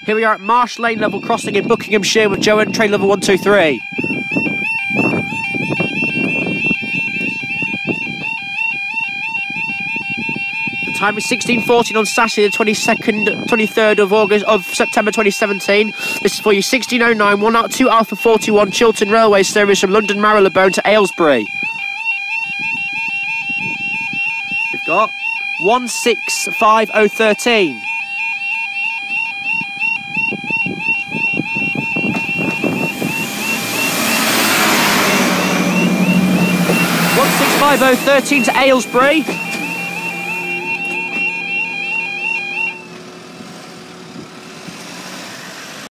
Here we are at Marsh Lane level crossing in Buckinghamshire with Joe and train level 123. The time is 16:14 on Saturday, the 23rd of September 2017. This is for you 1609 102 Alpha 41 Chiltern Railway service from London Marylebone to Aylesbury. We've got 165013. 165013 to Aylesbury.